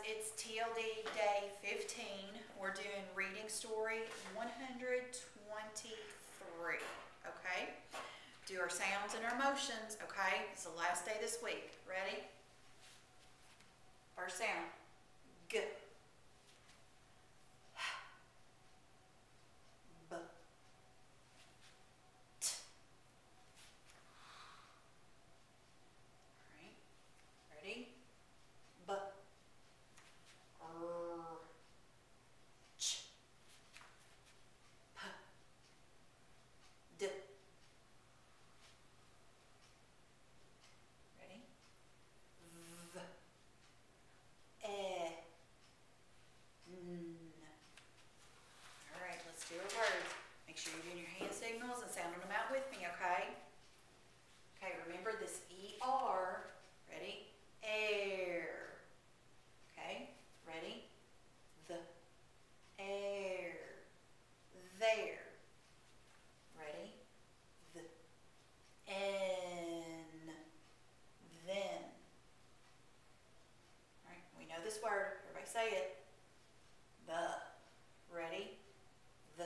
it's TLD day 15. We're doing reading story 123, okay? Do our sounds and our motions, okay? It's the last day this week. Ready? First sound, G. B. T. All right, ready? B. R. Ch. P. D. Ready? V. E. N. All right, let's do our words. Make sure you're doing your hand signals and sounding them out with me, okay? Okay, remember this ER. Ready? Air. Okay, ready? The. Air. There. Ready? The. N. Then. All right, we know this word. Everybody say it. The. Ready? The.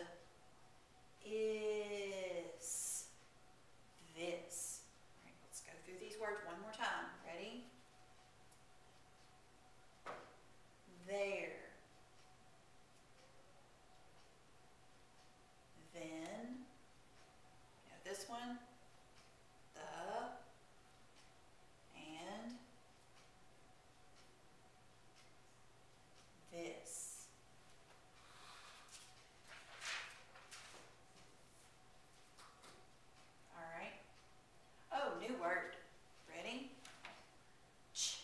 Is. This. All right, let's go through these words one more time. Ready? There. Then. Now this one. The. And. This. All right. Oh, new word. Ready? Ch.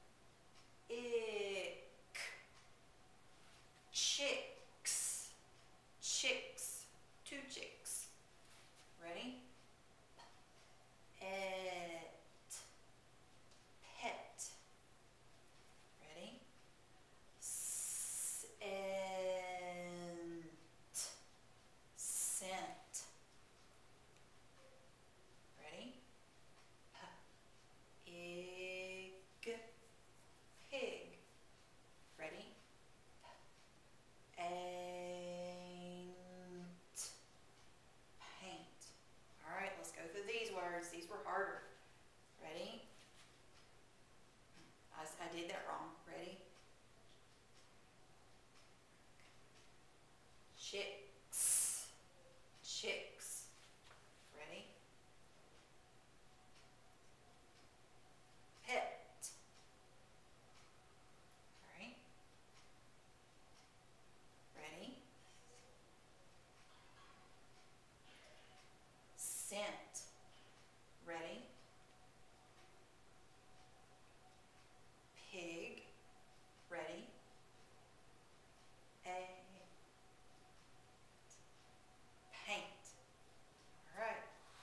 Ick. Chicks. Chicks. Two chicks. Ready? Et. Pet. Ready? Scent. Scent. Ready? Pig. Pig. Ready? Ain't. Paint. All right, let's go through these words. These were harder. Ready? I did that wrong. Ready? Chicks. Chicks. Ready? Pet. All right. Ready? Scent. Ready? Pig. Ready? Paint. All right.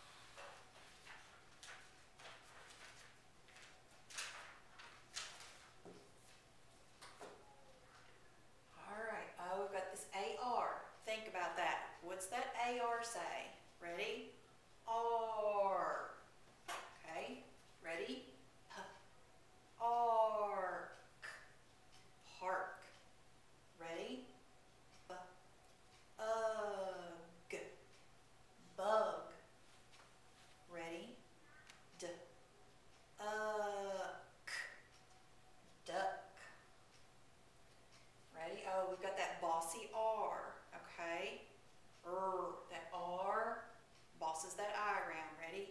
All right. Oh, we've got this AR. Think about that. What's that AR say? Ready? R. Okay. Ready? Ark. Park. Ready? Ugh. Bug. Ready? Duck. Ready? Oh, we've got that bossy R. Okay. That R bosses that I around. Ready?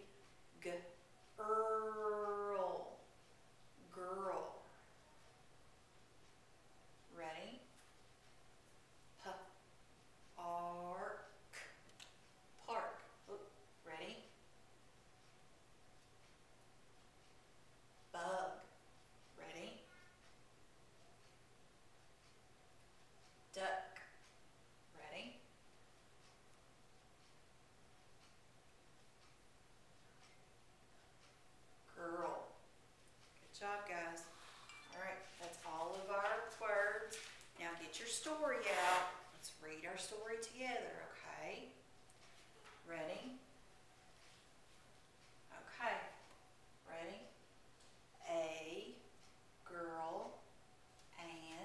Earl. Girl. Ready? Ark. Park. Oop. Ready? Bug. Ready? Duck. Ready? Girl. Good job, guys. All right, that's all of our words. Now get your story out. Let's read our story together, okay? Ready? Okay. Ready? A girl and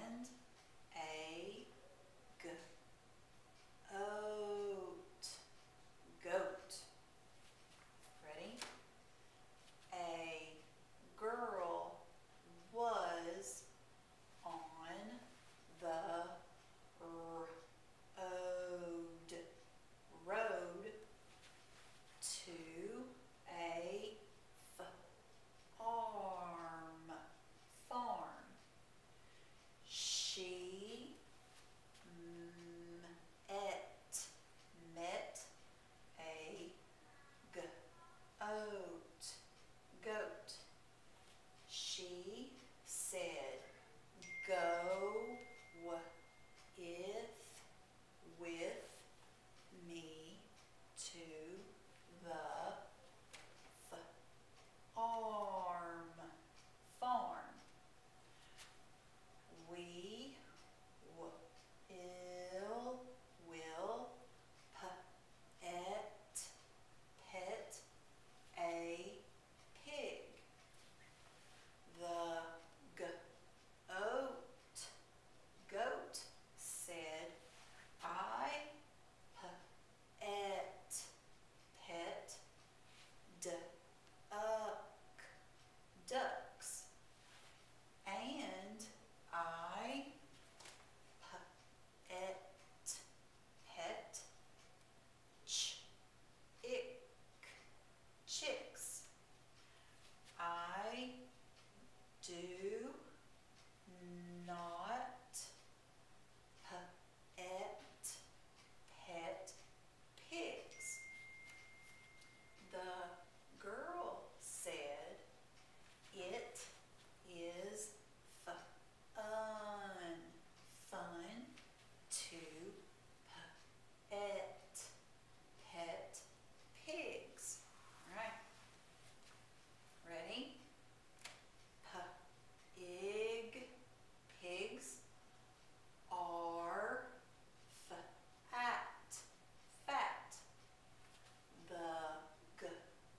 said, go with me to the farm. We will pet a pig. The goat said, I pet ducks, and I pet chicks. I do not pet pigs. The girl said, it is fun to pet pigs. All right. Ready? Pigs are fat. The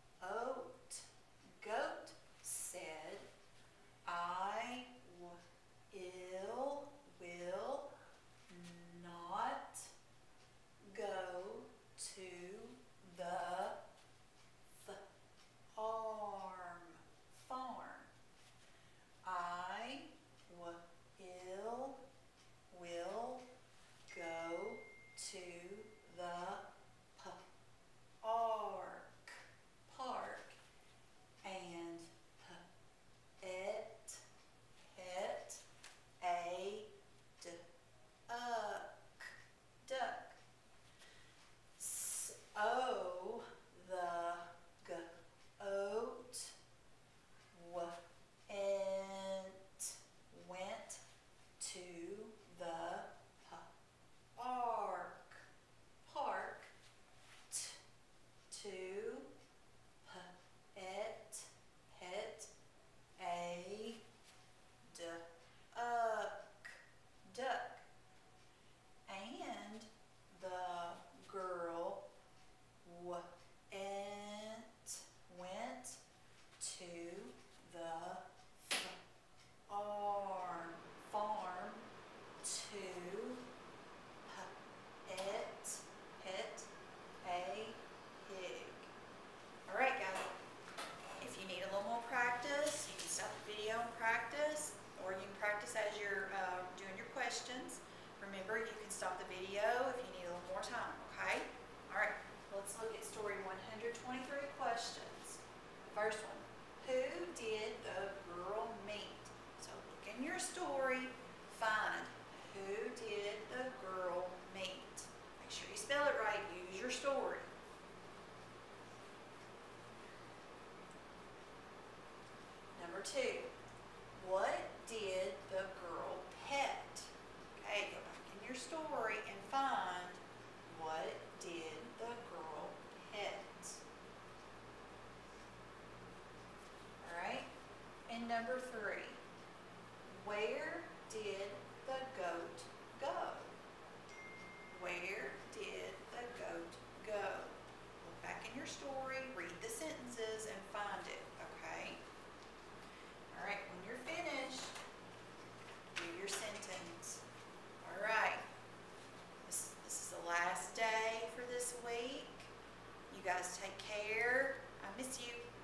goat said, I will not go to the farm. I will go to the park and pet a duck. So the goat went to the park to pet a duck, and the girl went to the farm to pet a pig. All right, guys. If you need a little more practice, you can stop the video and practice, or you can practice as you're doing your questions. Remember, you can stop the video if you need a little more time, okay? All right, let's look at story 123 questions. First one, who did the girl meet? So look in your story, find who did the girl meet. Make sure you spell it right, use your story. Number 2, what did the girl pet? Okay, go back in your story and find what did the girl pet. Alright, and number 3, where did the goat go? Where did the goat go? Look back in your story, read the sentences, and find it, okay? Alright, when you're finished, do your sentence. Alright, this is the last day for this week. You guys take care. I miss you.